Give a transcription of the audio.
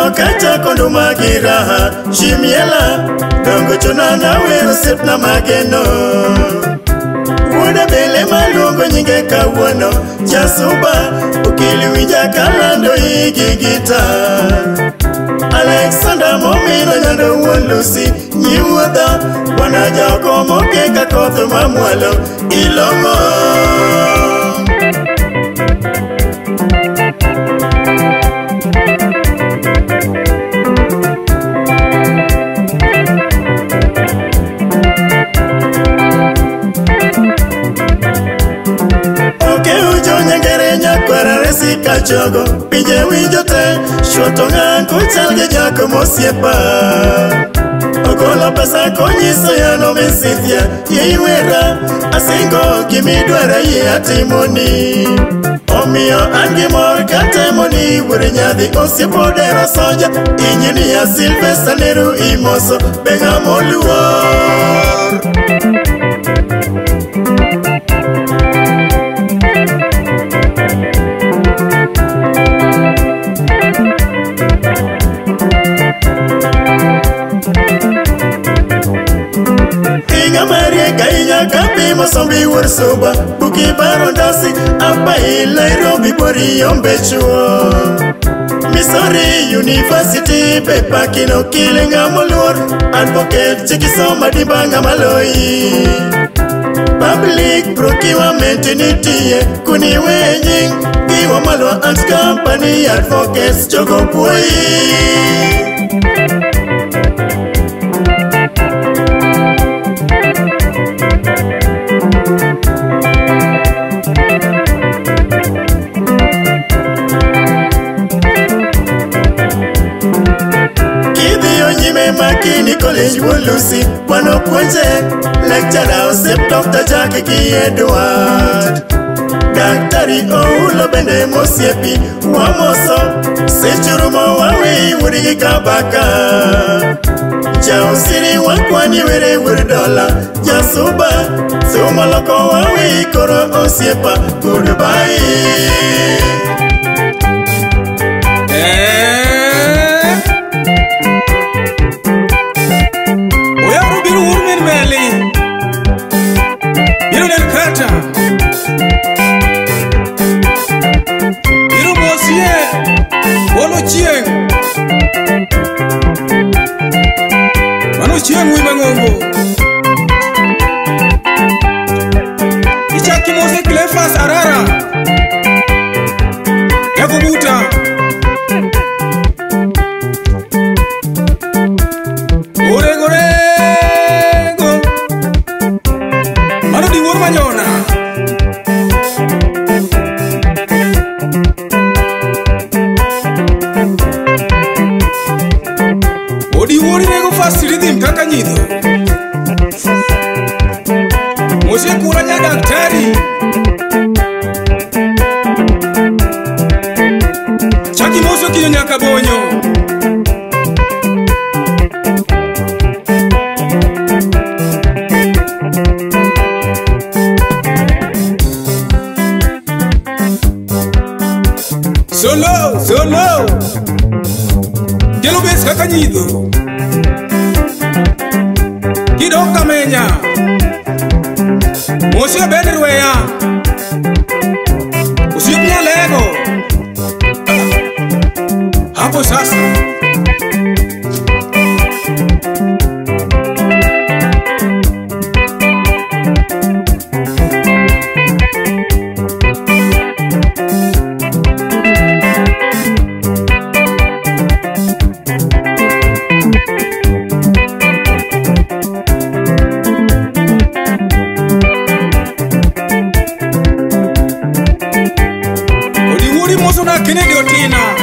Ito kata kondo magiraha Shimiela Dongo chona na wero sip na mageno Wuda bele malungo nyinge kawano Jasuba ukili wija kalando igigita Alexander Momino nyando uolusi Nyiwada Wanajako moke kakotho mamualo Ilongo Kachogo, pinje winjote, shoto ngango chalge jako mosiepa Okola pesa konyiso ya no mesithia, yeiwera, asingo kimidwara ye atimoni Omio angi mor katemoni, wure nyadhi osiepo dero soja Inyini ya Sylvester Neru imoso, benga moluor Kapi masombi warsoba Buki barondasi Apa Nairobi bori yombechuo Missouri University Pepa kino kilinga molor Advocate chikisoma dibanga maloi Public procurement nitie Kuniwe nying Kiwa malwa ant company Advocates chogo pui Makini college wolusi Wano kwenje Lecturer osep Dr. Jackie ki Edward Daktari oulo bende mosiepi Wamoso Sechurumo wawi wuri kabaka Jausiri wakwani were dola Jasuba Sumaloko wawi koro osiepa Goodbye Chieng wi mangongo Ichaki mose Cleophas Arara Yakubuta Gorego Mano di wor manyona Odi wori nego fasiridim kaka nyido Mose kuranya daktari Chaki moso kiyo nyaka bonyo Solo Kelo bes kaka nyido Kidok kamenya Mosio benirweya Usiopnya lego Hapo sasa Kennedy Otina